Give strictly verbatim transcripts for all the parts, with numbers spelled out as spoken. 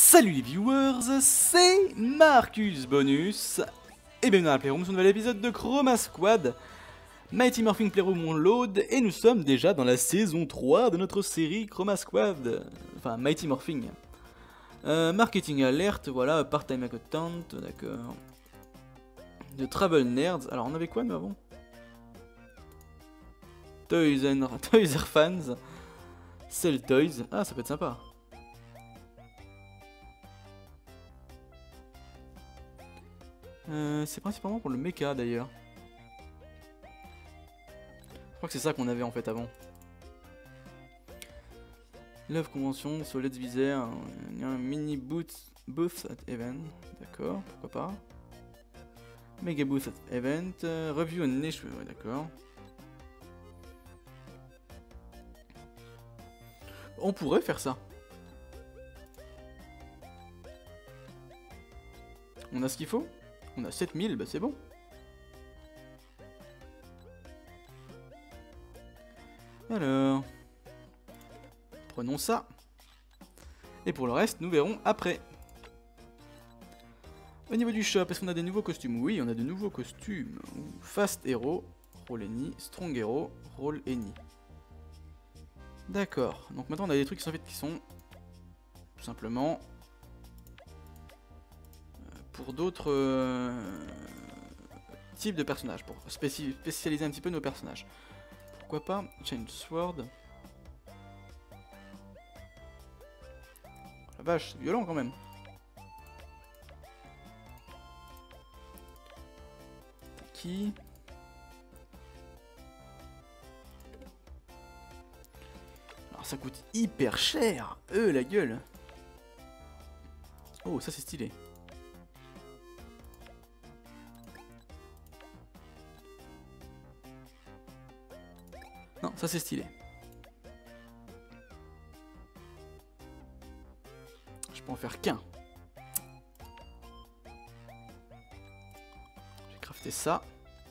Salut les viewers, c'est Marcus Bonus et bienvenue dans la Playroom sur un nouvel épisode de Chroma Squad. Mighty Morphin Playroom on load et nous sommes déjà dans la saison trois de notre série Chroma Squad. Enfin Mighty Morphin. Euh, marketing alert, voilà, part-time accountant, d'accord. De Travel Nerds, alors on avait quoi nous avant? Toys and Toys are Fans. Sell Toys, ah ça peut être sympa. Euh, c'est principalement pour le mecha d'ailleurs. Je crois que c'est ça qu'on avait en fait avant. Love Convention, so Let's Be There, un mini booth, booth at event, d'accord, pourquoi pas. Mega booth at event, euh, review on niche, ouais, d'accord. On pourrait faire ça. On a ce qu'il faut? On a sept mille, bah c'est bon. Alors, prenons ça. Et pour le reste, nous verrons après. Au niveau du shop, est-ce qu'on a des nouveaux costumes? Oui, on a de nouveaux costumes. Fast Hero, Roll Any, Strong Hero, Roll Any. D'accord, donc maintenant on a des trucs en fait qui sont tout simplement pour d'autres euh, types de personnages, pour spéci spécialiser un petit peu nos personnages. Pourquoi pas Change Sword. La vache, c'est violent quand même. Qui alors ça coûte hyper cher. Euh la gueule. Oh ça c'est stylé. Non, ça c'est stylé. Je peux en faire qu'un. J'ai crafté ça.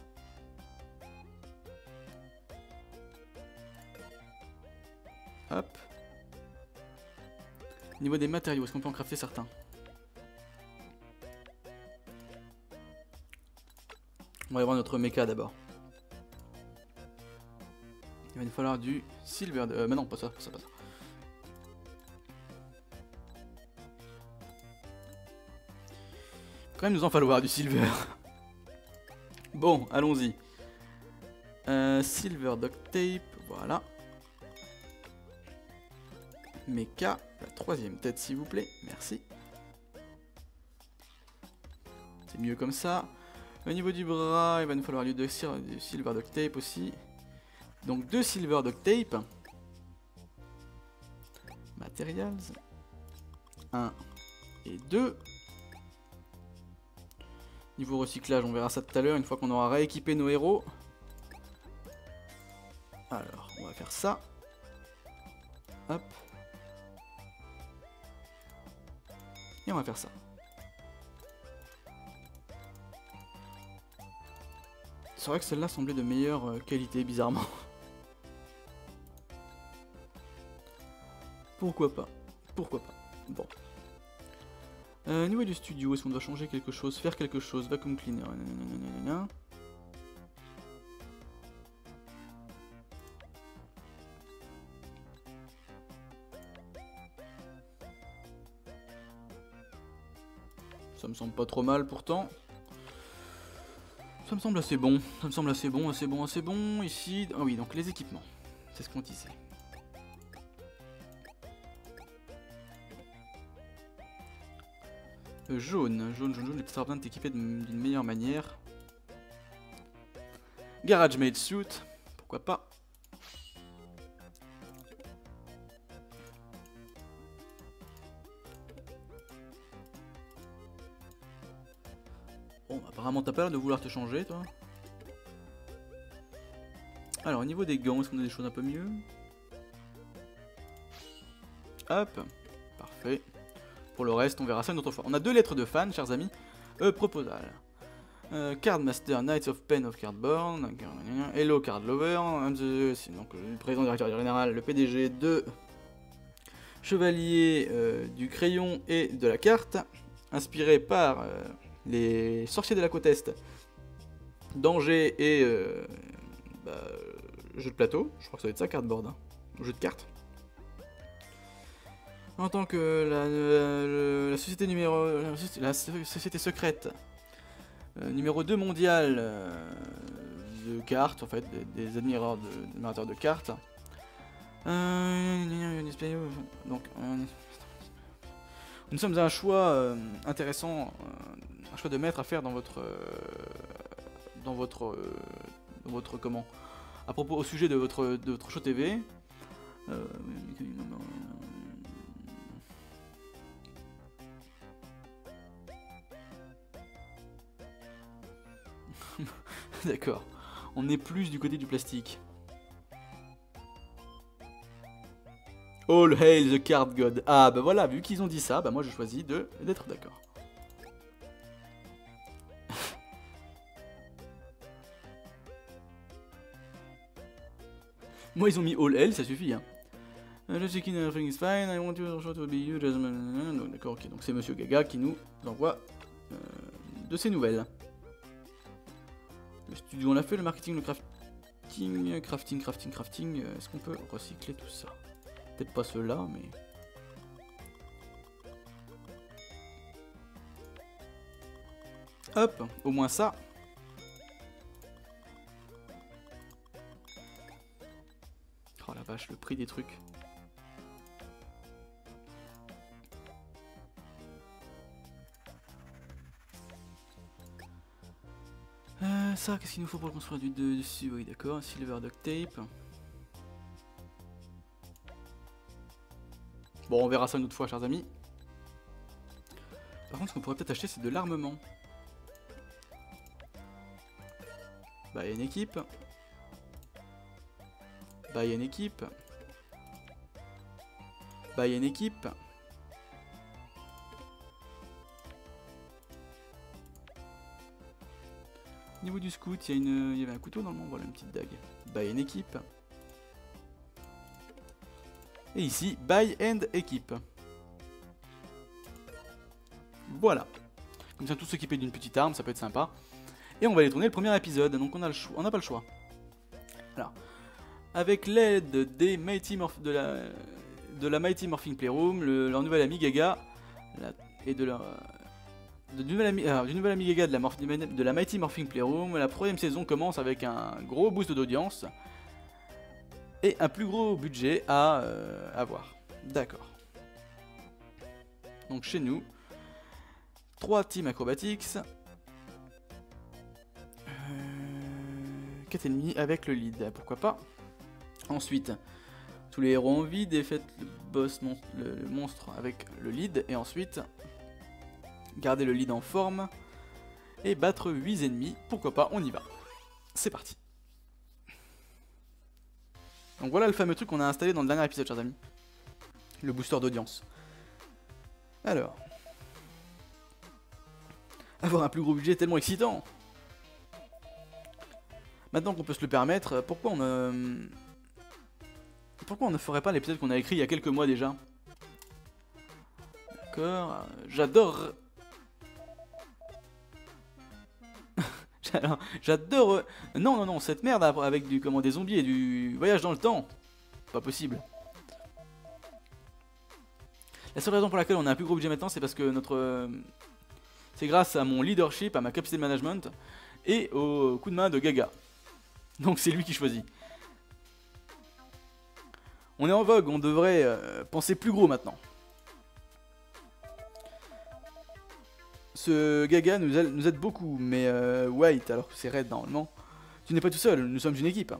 Hop. Au niveau des matériaux, est-ce qu'on peut en crafter certains? On va aller voir notre mecha d'abord. Il va nous falloir du silver... Euh, mais non, pas ça, pas ça, pas ça. Quand même nous en falloir du silver. Bon, allons-y. Euh, silver duct tape, voilà. Mecha, la troisième tête s'il vous plaît, merci. C'est mieux comme ça. Au niveau du bras, il va nous falloir du, du silver duct tape aussi. Donc deux silver duct tape. Materials. un et deux. Niveau recyclage, on verra ça tout à l'heure, une fois qu'on aura rééquipé nos héros. Alors, on va faire ça. Hop. Et on va faire ça. C'est vrai que celle-là semblait de meilleure euh, qualité, bizarrement. Pourquoi pas? Pourquoi pas? Bon. Euh, niveau du studio, est-ce qu'on doit changer quelque chose? Faire quelque chose? Vacuum cleaner. Nanana. Ça me semble pas trop mal pourtant. Ça me semble assez bon. Ça me semble assez bon, assez bon, assez bon. Ici, ah oui, donc les équipements. C'est ce qu'on disait. Euh, jaune, jaune, jaune, jaune, les petits sarbins sont équipés d'une meilleure manière. Garage made suit, pourquoi pas. Bon, apparemment t'as pas l'air de vouloir te changer toi. Alors au niveau des gants, est-ce qu'on a des choses un peu mieux? Hop, parfait. Pour le reste, on verra ça une autre fois. On a deux lettres de fan, chers amis. Euh, proposal. Euh, Cardmaster, Knights of Pen of Cardborn. Hello Card Lover. Donc, le président directeur général, le P D G de chevalier euh, du crayon et de la carte, inspiré par euh, les sorciers de la côte Est, danger et euh, bah, jeu de plateau. Je crois que ça va être ça, cardboard, hein. Jeu de cartes. En tant que la, la, la société numéro la, la société secrète euh, numéro deux mondiale euh, de cartes, en fait, des, des admirateurs de, admirateurs de cartes. Euh, donc, euh, nous sommes à un choix euh, intéressant, euh, un choix de maître à faire dans votre, euh, dans votre, euh, dans votre comment, à propos au sujet de votre, de votre show T V. Euh, D'accord, on est plus du côté du plastique. All hail the card god. Ah bah voilà, vu qu'ils ont dit ça, bah moi je choisis de d'être d'accord. Moi ils ont mis all hail, ça suffit hein. Everything is fine, I want you to be you. D'accord, ok, donc c'est Monsieur Gaga qui nous envoie euh, de ses nouvelles. Le studio on l'a fait, le marketing, le crafting, crafting, crafting, crafting. Est-ce qu'on peut recycler tout ça? Peut-être pas ceux-là, mais... Hop, au moins ça. Oh la vache, le prix des trucs. Euh, ça, qu'est-ce qu'il nous faut pour construire du dessus? Oui, d'accord, silver duct tape. Bon, on verra ça une autre fois, chers amis. Par contre, ce qu'on pourrait peut-être acheter, c'est de l'armement. Bah, il y a une équipe. Bah, il y a une équipe. Bah, il y a une équipe. Au niveau du scout, il y, a une... il y avait un couteau normalement, voilà une petite dague. Bah, il y a une équipe. Et ici, buy and équipe. Voilà. Comme ça, tous s'équiper d'une petite arme, ça peut être sympa. Et on va aller tourner le premier épisode, donc on a le choix, on n'a pas le choix. Alors, avec l'aide des Mighty Morph de la de la Mighty Morphing Playroom, le, leur nouvel ami Gaga, la, et de leur de nouvel ami, alors, du nouvel ami Gaga de la, morph, de la Mighty Morphing Playroom, la troisième saison commence avec un gros boost d'audience et un plus gros budget à euh, avoir. D'accord. Donc chez nous, trois teams acrobatics, euh, quatre ennemis avec le lead, pourquoi pas. Ensuite, tous les héros en vie, défaites le boss mon le, le monstre avec le lead, et ensuite garder le lead en forme et battre huit ennemis, pourquoi pas, on y va. C'est parti. Donc voilà le fameux truc qu'on a installé dans le dernier épisode, chers amis. Le booster d'audience. Alors. Avoir un plus gros budget est tellement excitant. Maintenant qu'on peut se le permettre, pourquoi on ne... Pourquoi on ne ferait pas l'épisode qu'on a écrit il y a quelques mois déjà? D'accord, j'adore... J'adore... Non, non, non, cette merde avec du, comment, des zombies et du voyage dans le temps. Pas possible. La seule raison pour laquelle on a un plus gros budget maintenant, c'est parce que notre... C'est grâce à mon leadership, à ma capacité de management et au coup de main de Gaga. Donc c'est lui qui choisit. On est en vogue, on devrait euh, penser plus gros maintenant. Ce Gaga nous aide, nous aide beaucoup, mais euh, White, alors que c'est Red normalement, tu n'es pas tout seul, nous sommes une équipe.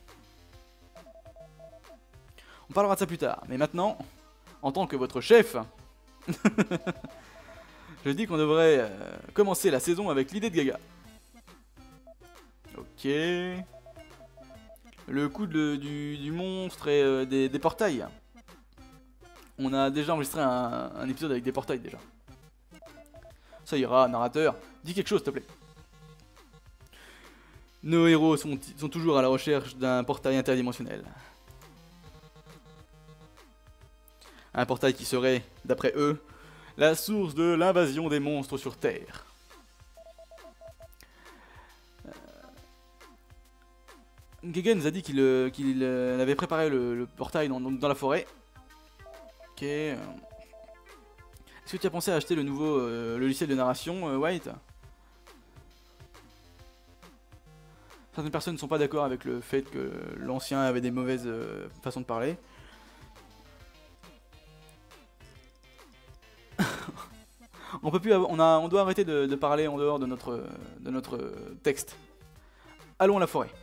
On parlera de ça plus tard, mais maintenant, en tant que votre chef, je dis qu'on devrait euh, commencer la saison avec l'idée de Gaga. Ok. Le coup de, du, du monstre et euh, des, des portails. On a déjà enregistré un, un épisode avec des portails déjà. Ça ira, narrateur. Dis quelque chose, s'il te plaît. Nos héros sont, sont toujours à la recherche d'un portail interdimensionnel. Un portail qui serait, d'après eux, la source de l'invasion des monstres sur Terre. Gegen nous a dit qu'il euh, qu'il euh, avait préparé le, le portail dans, dans, dans la forêt. Ok. Est-ce que tu as pensé à acheter le nouveau euh, logiciel de narration, euh, White? Certaines personnes ne sont pas d'accord avec le fait que l'ancien avait des mauvaises euh, façons de parler. on peut plus, on a, on doit arrêter de, de parler en dehors de notre, de notre texte. Allons à la forêt.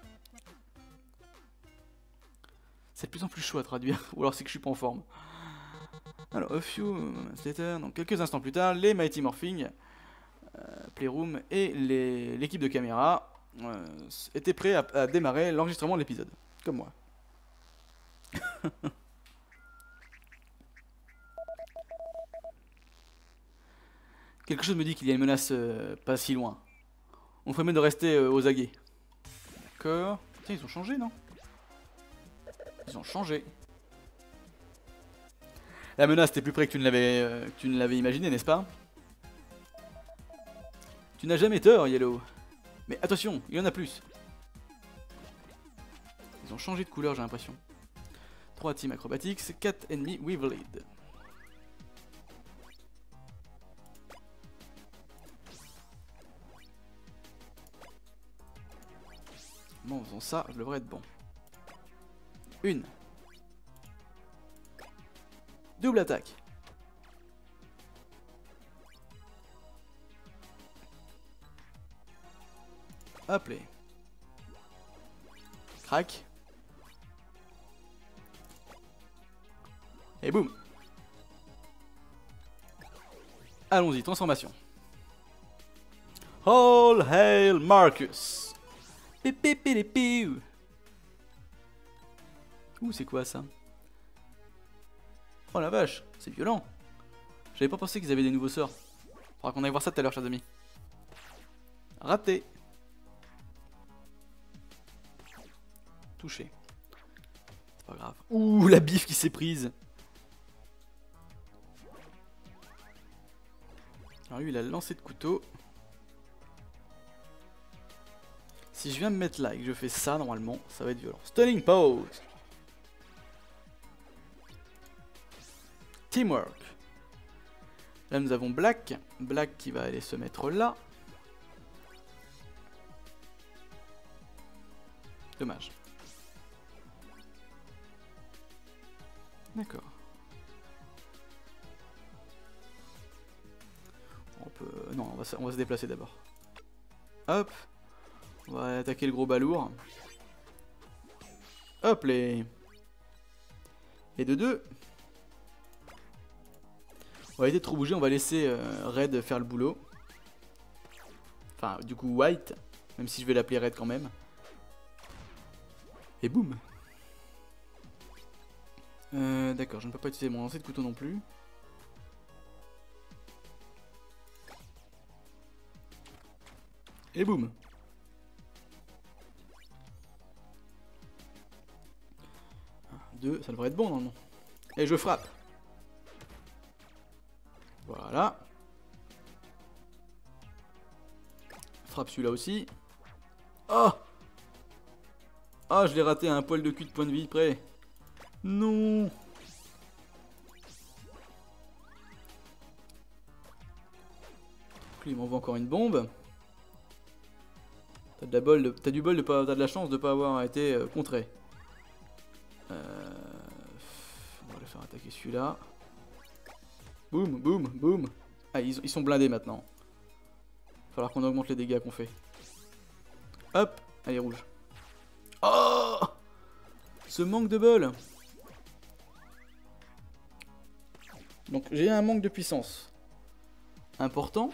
C'est de plus en plus chaud à traduire, ou alors c'est que je suis pas en forme. Alors, a few moments later, donc quelques instants plus tard, les Mighty Morphing, euh, Playroom et l'équipe de caméra euh, étaient prêts à, à démarrer l'enregistrement de l'épisode, comme moi. Quelque chose me dit qu'il y a une menace euh, pas si loin. On ferait mieux de rester euh, aux aguets. D'accord. Tiens, ils ont changé, non? Ils ont changé. La menace, t'es plus près que tu ne l'avais euh, tu ne l'avais imaginé, n'est-ce pas? Tu n'as jamais tort, Yellow. Mais attention, il y en a plus. Ils ont changé de couleur, j'ai l'impression. trois teams acrobatics, quatre ennemis with lead. Bon, en faisant ça, je devrais être bon. Une. Double attaque. Hop les. Crac. Et boum. Allons-y, transformation. All hail Marcus. Pipipilipiou. Ouh, c'est quoi ça? Oh la vache, c'est violent. J'avais pas pensé qu'ils avaient des nouveaux sorts. Faudra qu'on aille voir ça tout à l'heure, chers amis. Raté. Touché. C'est pas grave. Ouh, la bif qui s'est prise. Alors lui, il a lancé de couteau. Si je viens me mettre là et que je fais ça, normalement, ça va être violent. Stunning pose. Teamwork. Là, nous avons Black. Black qui va aller se mettre là. Dommage. D'accord. On peut... Non, on va se, on va se déplacer d'abord. Hop. On va attaquer le gros balourd. Hop les... Et de deux. On va éviter de trop bouger, on va laisser euh, Red faire le boulot. Enfin, du coup White, même si je vais l'appeler Red quand même. Et boum. Euh, D'accord, je ne peux pas utiliser mon lancer de couteau non plus. Et boum. Deux, ça devrait être bon normalement. Et je frappe. Voilà. Frappe celui-là aussi. Oh! Ah, je l'ai raté à un poil de cul de point de vie près. Non! Lui, il m'envoie encore une bombe. T'as de la bol de... T'as du bol de pas... T'as de la chance de pas avoir été euh, contré. Euh... On va le faire attaquer celui-là. Boum, boum, boum. Ah, ils, ils sont blindés maintenant. Il va falloir qu'on augmente les dégâts qu'on fait. Hop, allez, rouge. Oh! Ce manque de bol. Donc j'ai un manque de puissance important.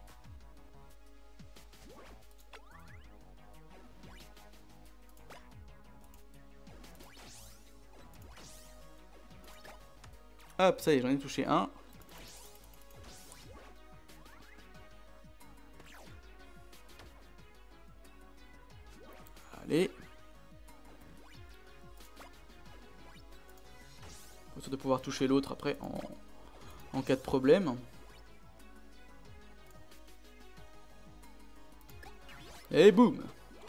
Hop, ça y est, j'en ai touché un. Allez. Histoire de pouvoir toucher l'autre après en, en cas de problème. Et boum!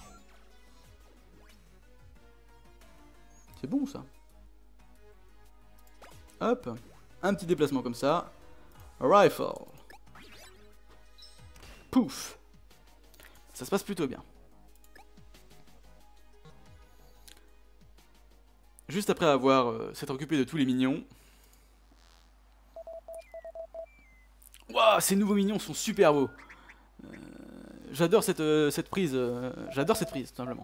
C'est bon ça. Hop, un petit déplacement comme ça. Rifle. Pouf. Ça se passe plutôt bien. Juste après avoir euh, s'être occupé de tous les mignons. Waouh, ces nouveaux mignons sont super beaux. Euh, J'adore cette, euh, cette prise. Euh, J'adore cette prise, tout simplement.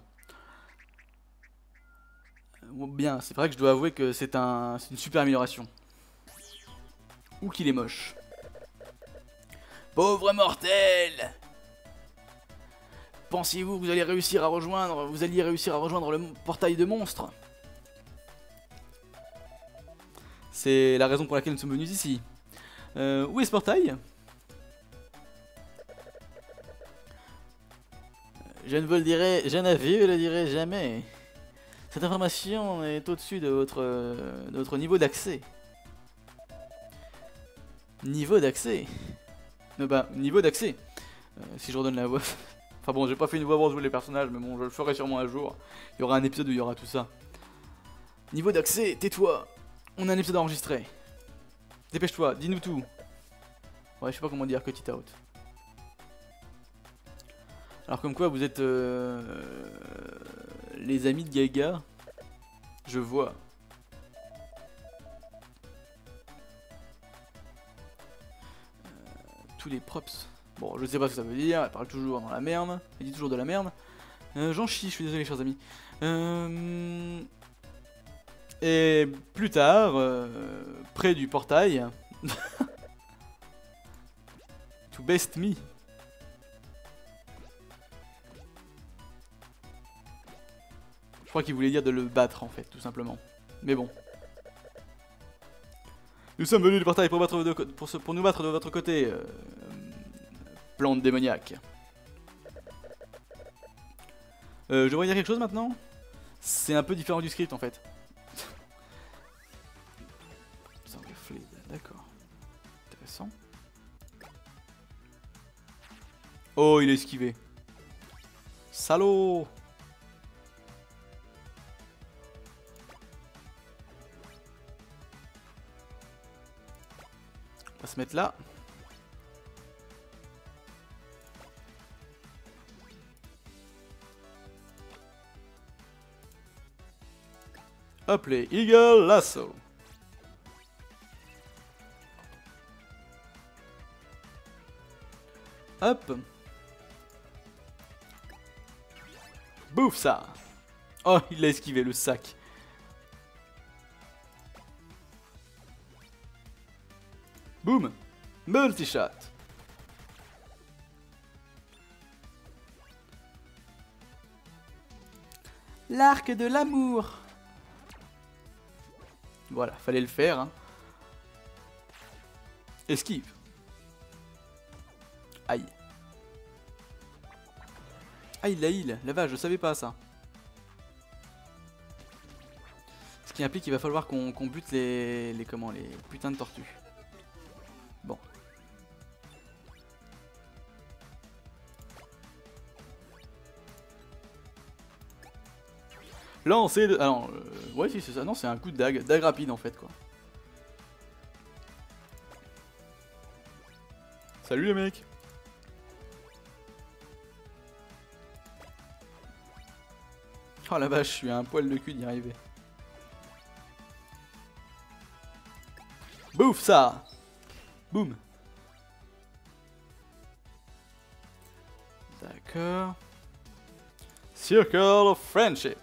Bon, bien, c'est vrai que je dois avouer que c'est un, c'est une super amélioration. Ou qu'il est moche. Pauvre mortel! Pensiez-vous que vous allez réussir à rejoindre, vous alliez réussir à rejoindre le portail de monstres? C'est la raison pour laquelle nous sommes venus ici. Euh, où est ce portail? Je ne vous le dirai, je ne vous le dirai jamais. Cette information est au-dessus de votre, de votre niveau d'accès. Niveau d'accès? Non, bah, niveau d'accès. Euh, si je redonne la voix. Enfin bon, j'ai pas fait une voix pour tous les personnages, mais bon, je le ferai sûrement un jour. Il y aura un épisode où il y aura tout ça. Niveau d'accès, tais-toi. On a un épisode enregistré. Dépêche-toi, dis-nous tout. Ouais, je sais pas comment dire, cut it out. Alors comme quoi, vous êtes euh, les amis de Gaga. Je vois. Euh, tous les props. Bon, je sais pas ce que ça veut dire, elle parle toujours dans la merde. Elle dit toujours de la merde. Euh, J'en chie, je suis désolé, chers amis. Euh... Et plus tard, euh, près du portail... To best me. Je crois qu'il voulait dire de le battre, en fait, tout simplement. Mais bon. Nous sommes venus du portail pour, battre de, pour, se, pour nous battre de votre côté. Euh, plante démoniaque. Euh, je devrais dire quelque chose maintenant? C'est un peu différent du script en fait. D'accord. Intéressant. Oh, il a esquivé. Salaud! On va se mettre là. Hop les Eagle Lasso. Hop. Bouffe ça. Oh, il l'a esquivé le sac. Boum. Multi-shot. L'arc de l'amour. Voilà, fallait le faire. Hein. Esquive. Aïe. Aïe, la heal. La vache, je savais pas ça. Ce qui implique qu'il va falloir qu'on qu'on bute les, les, comment, les putains de tortues. Bon. Lancer de... Alors, euh, ouais, si c'est ça. Non, c'est un coup de dague. Dague rapide, en fait, quoi. Salut, les mecs. Oh la vache, je suis à un poil de cul d'y arriver. Bouffe ça. Boum. D'accord. Circle of Friendship.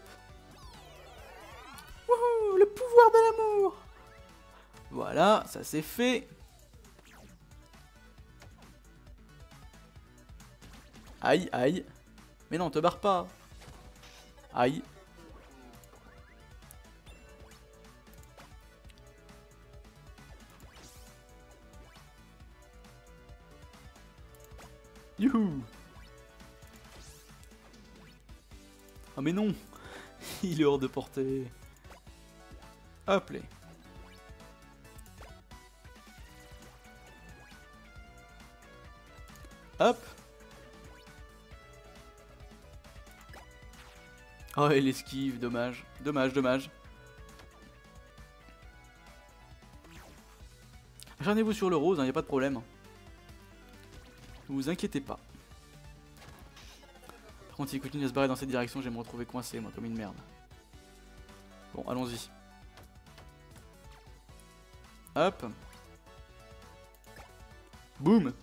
Wouhou, le pouvoir de l'amour. Voilà, ça c'est fait. Aïe, aïe. Mais non, te barre pas. Aïe. Youhou. Ah mais non. Il est hors de portée. Hop là. Hop. Oh, elle esquive, dommage. Dommage, dommage. Acharnez-vous sur le rose, il hein, n'y a pas de problème. Ne vous inquiétez pas. Par contre, s'il continue à se barrer dans cette direction, je vais me retrouver coincé, moi, comme une merde. Bon, allons-y. Hop. Boum.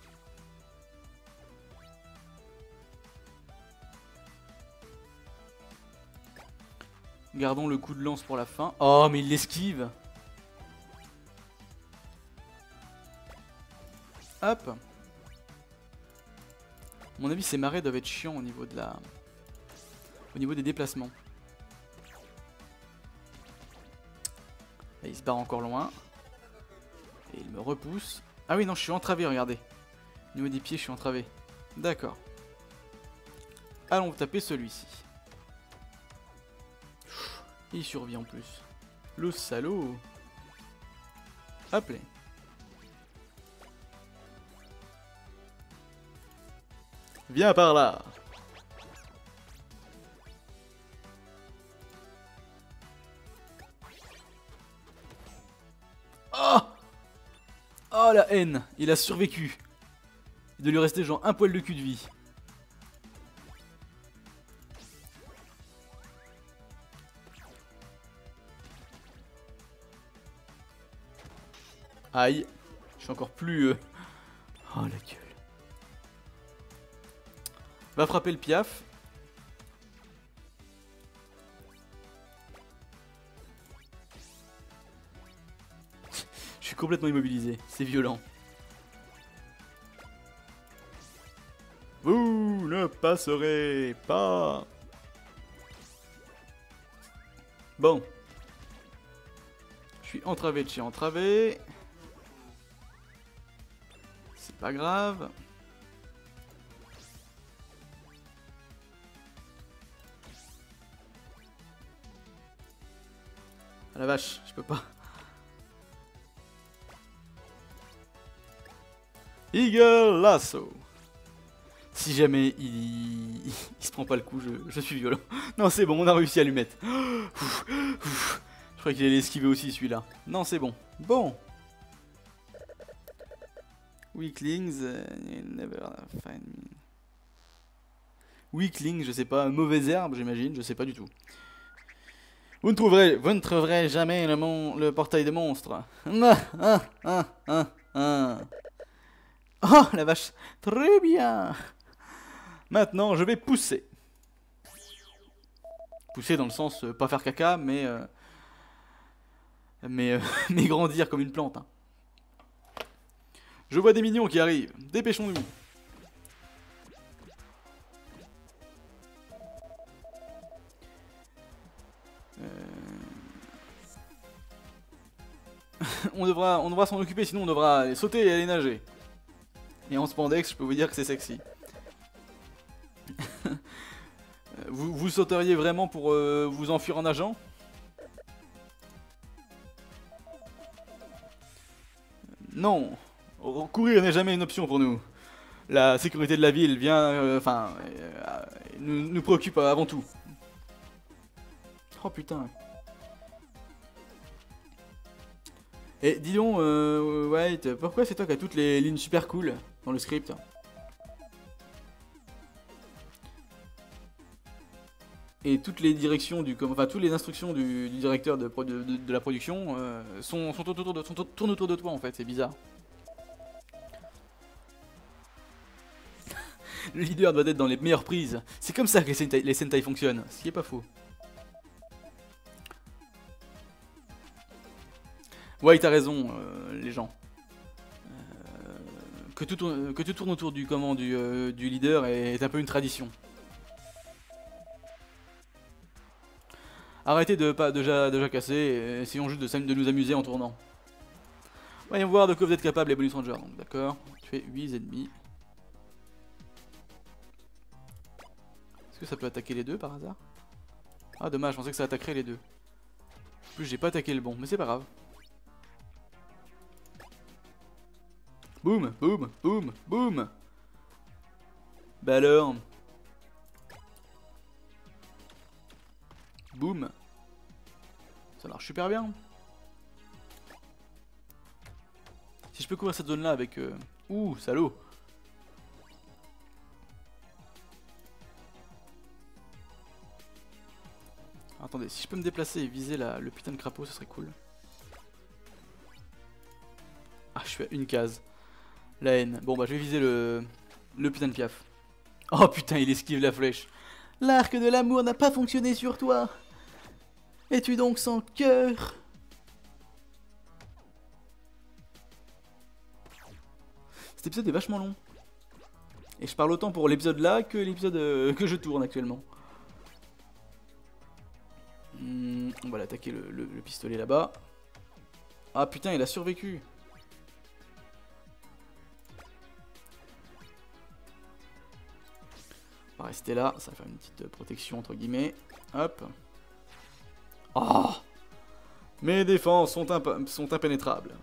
Gardons le coup de lance pour la fin. Oh, mais il l'esquive. Hop. À mon avis, ces marais doivent être chiants au niveau de la... Au niveau des déplacements. Là, il se barre encore loin. Et il me repousse. Ah oui, non, je suis entravé, regardez. Au niveau des pieds, je suis entravé. D'accord. Allons taper celui-ci. Il survit en plus. Le salaud. Hop là. Viens par là. Oh! Oh la haine. Il a survécu. Il doit lui rester genre un poil de cul de vie. Aïe. Je suis encore plus... Euh... Oh la gueule. Va frapper le piaf. Je suis complètement immobilisé. C'est violent. Vous ne passerez pas. Bon. Je suis entravé de chez entravé. C'est pas grave. Ah la vache, je peux pas. Eagle Lasso. Si jamais il... il se prend pas le coup, je, je suis violent. Non, c'est bon, on a réussi à lui mettre. Ouf, ouf. Je croyais qu'il allait esquiver aussi celui-là. Non, c'est bon. Bon. Weaklings, uh, never find me. Weakling, je sais pas, mauvaise herbe, j'imagine, je sais pas du tout. Vous ne trouverez, vous ne trouverez jamais le, mon, le portail de monstres. Ah, ah, ah, ah, ah. Oh la vache, très bien. Maintenant, je vais pousser. Pousser dans le sens, euh, pas faire caca, mais... Euh, mais, euh, mais grandir comme une plante. Hein. Je vois des minions qui arrivent. Dépêchons-nous. Euh... on devra, on devra s'en occuper, sinon on devra aller sauter et aller nager. Et en spandex, je peux vous dire que c'est sexy. vous, vous sauteriez vraiment pour euh, vous enfuir en nageant? Non. Courir n'est jamais une option pour nous. La sécurité de la ville vient, euh, enfin, euh, nous, nous préoccupe avant tout. Oh putain. Et dis donc, euh, White, pourquoi c'est toi qui as toutes les lignes super cool dans le script? Et toutes les directions du, enfin toutes les instructions du, du directeur de, de, de, de la production euh, sont, sont, autour de, sont tournent autour de toi en fait, c'est bizarre. Le leader doit être dans les meilleures prises. C'est comme ça que les Sentai, les Sentai fonctionnent, ce qui est pas faux. Ouais, t'as raison, euh, les gens. Euh, que, tout tourne, que tout tourne autour du, comment, du, euh, du leader est, est un peu une tradition. Arrêtez de pas déjà de jacasser et essayons juste de, de nous amuser en tournant. Voyons voir de quoi vous êtes capable les bonus rangers. D'accord, tu fais huit ennemis. Est-ce que ça peut attaquer les deux par hasard? Ah dommage, je pensais que ça attaquerait les deux. En plus j'ai pas attaqué le bon, mais c'est pas grave. Boum, boum, boum, boum. Bah alors. Boum. Ça marche super bien. Si je peux couvrir cette zone là avec... Euh... Ouh, salaud. Attendez, si je peux me déplacer et viser la... le putain de crapaud, ça serait cool. Ah, je suis à une case. La haine. Bon bah je vais viser le... le putain de piaf. Oh putain, il esquive la flèche. L'arc de l'amour n'a pas fonctionné sur toi. Es-tu donc sans cœur? Cet épisode est vachement long. Et je parle autant pour l'épisode là que l'épisode euh, que je tourne actuellement. Hmm, on va l'attaquer le, le, le pistolet là-bas. Ah putain, il a survécu. On va rester là, ça va faire une petite protection entre guillemets. Hop. Oh, mes défenses sont, imp sont impénétrables.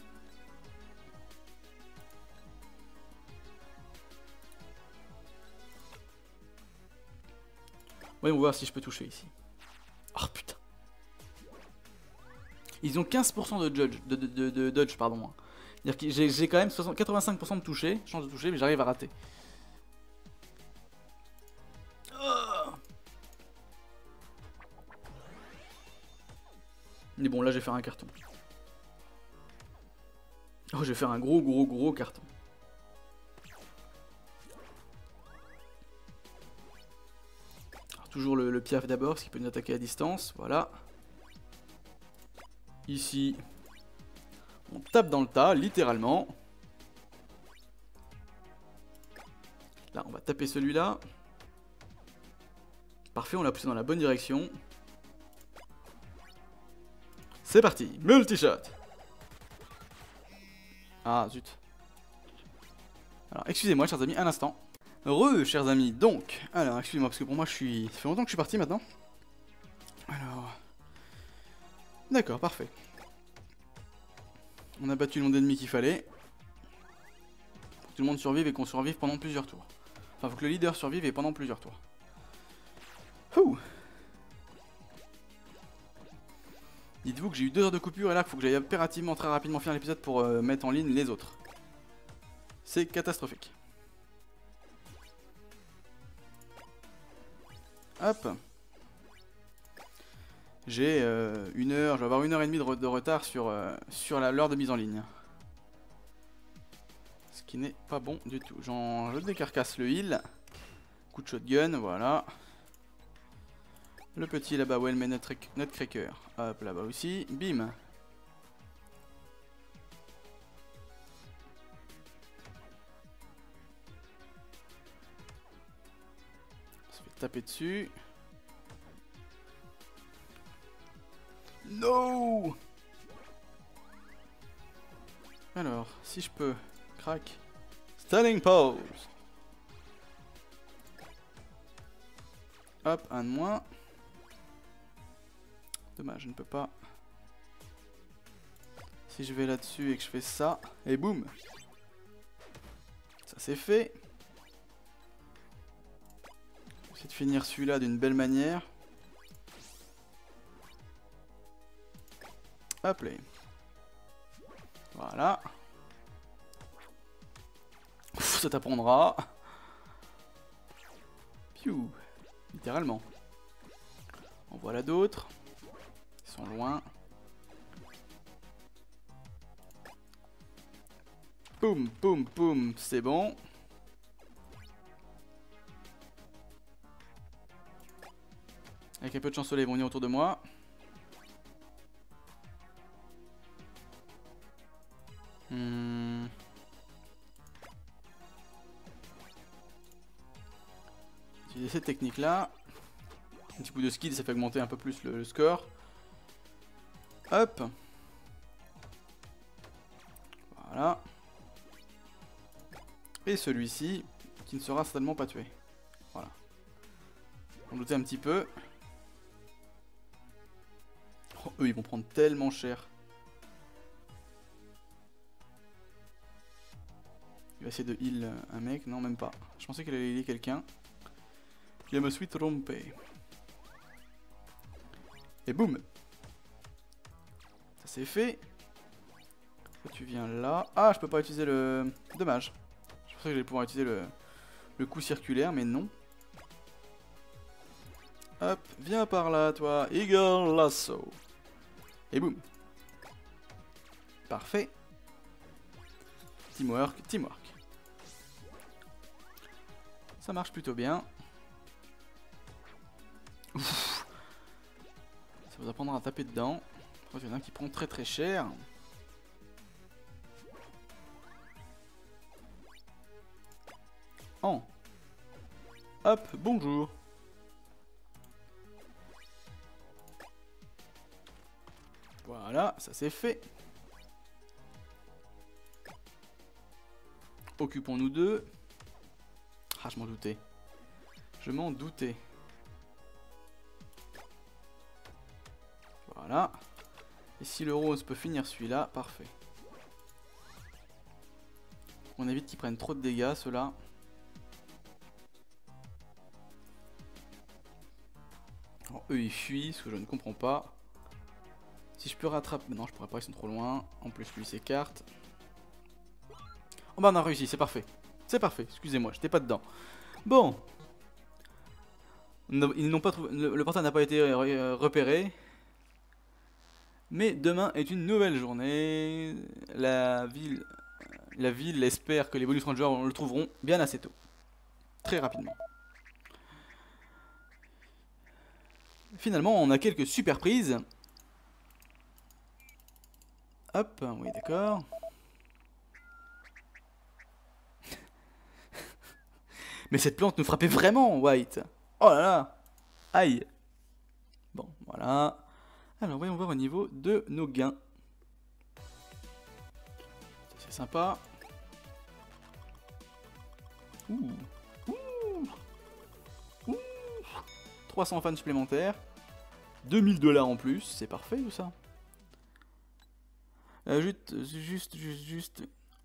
Voyons voir si je peux toucher ici. Oh putain. Ils ont quinze pour cent de dodge, de, de, de, de dodge pardon. C'est-à-dire que j'ai quand même soixante, quatre-vingt-cinq pour cent de toucher, chance de toucher, mais j'arrive à rater. Oh. Mais bon, là je vais faire un carton. Oh, je vais faire un gros gros gros carton. Alors, toujours le, le piaf d'abord, parce qu'il peut nous attaquer à distance, voilà. Ici, on tape dans le tas, littéralement. Là, on va taper celui-là. Parfait, on l'a poussé dans la bonne direction. C'est parti, multi-shot. Ah, zut. Alors, excusez-moi, chers amis, un instant. Heureux, chers amis, donc. Alors, excusez-moi, parce que pour moi, je suis... Ça fait longtemps que je suis parti, maintenant. Alors... D'accord, parfait. On a battu le nombre d'ennemis qu'il fallait. Faut que tout le monde survive et qu'on survive pendant plusieurs tours. Enfin, faut que le leader survive et pendant plusieurs tours. Ouh. Dites-vous que j'ai eu deux heures de coupure et là, il faut que j'aille impérativement, très rapidement finir l'épisode pour euh, mettre en ligne les autres. C'est catastrophique. Hop. J'ai euh, une heure, je vais avoir une heure et demie de, re de retard sur, euh, sur l'heure de mise en ligne. Ce qui n'est pas bon du tout. J'en je décarcasse le heal. Coup de shotgun, voilà. Le petit là-bas, où elle met notre, notre cracker. Hop, là-bas aussi. Bim. On se fait taper dessus. No. Alors, si je peux, crac. Standing pose. Hop, un de moins. Dommage, je ne peux pas. Si je vais là-dessus et que je fais ça, et boum. Ça c'est fait. Je vais essayer de finir celui-là d'une belle manière. Hop là. Voilà. Ouf, ça t'apprendra. Piou. Littéralement. En voilà d'autres. Ils sont loin. Poum, poum, poum. C'est bon. Avec un peu de chance, ils vont venir autour de moi. Hmm. Utiliser cette technique là. Un petit coup de skill, ça fait augmenter un peu plus le, le score. Hop. Voilà. Et celui-ci, qui ne sera certainement pas tué. Voilà. On doutait un petit peu. Oh, eux, ils vont prendre tellement cher. Il va essayer de heal un mec. Non, même pas. Je pensais qu'elle allait healer quelqu'un. Je me suis trompé. Et boum. Ça c'est fait. Toi, tu viens là. Ah, je peux pas utiliser le... Dommage. Je pensais que j'allais pouvoir utiliser le... le coup circulaire, mais non. Hop, viens par là, toi. Eagle Lasso. Et boum. Parfait. Teamwork, teamwork. Ça marche plutôt bien. Ouf. Ça vous apprendra à taper dedans. Il y en a un qui prend très très cher. Oh. Hop, bonjour. Voilà, ça c'est fait. Occupons-nous d'eux. Ah, je m'en doutais. Je m'en doutais. Voilà. Et si le rose peut finir celui-là, parfait. On évite qu'ils prennent trop de dégâts, ceux-là. Alors, eux, ils fuient, ce que je ne comprends pas. Si je peux rattraper... Non, je pourrais pas, ils sont trop loin. En plus, lui s'écarte. Oh bah, on a réussi, c'est parfait. C'est parfait, excusez-moi, j'étais pas dedans. Bon. Ils n'ont pas trouvé... Le portail n'a pas été repéré. Mais demain est une nouvelle journée. La ville... La ville espère que les bonus rangers le trouveront bien assez tôt. Très rapidement. Finalement, on a quelques super prises. Hop, oui d'accord. Mais cette plante nous frappait vraiment, White. Oh là là. Aïe. Bon, voilà. Alors, voyons voir au niveau de nos gains. C'est sympa. Ouh. Ouh. Ouh. trois cents fans supplémentaires. deux mille dollars en plus. C'est parfait tout ça. Euh, juste, juste, juste, juste...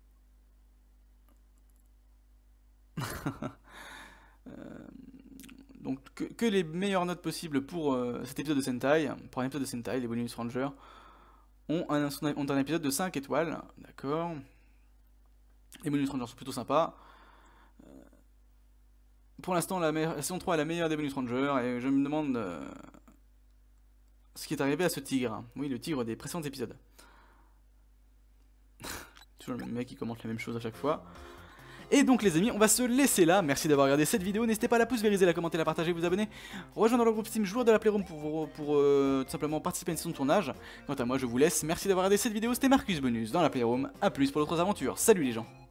euh, donc que, que les meilleures notes possibles pour euh, cet épisode de Sentai. Pour un épisode de Sentai, les bonus rangers ont un, ont un épisode de cinq étoiles. D'accord. Les bonus rangers sont plutôt sympas. Euh, pour l'instant, la, la saison trois est la meilleure des bonus rangers. Et je me demande euh, ce qui est arrivé à ce tigre. Oui, le tigre des précédents épisodes. Toujours le même mec qui commente la même chose à chaque fois. Et donc les amis, on va se laisser là. Merci d'avoir regardé cette vidéo. N'hésitez pas à la pouce vériser, la commenter, la partager, vous abonner. Rejoindre le groupe Steam joueur de la Playroom pour, pour euh, tout simplement participer à une session de tournage. Quant à moi, je vous laisse. Merci d'avoir regardé cette vidéo. C'était Marcus Bonus dans la Playroom. A plus pour d'autres aventures. Salut les gens.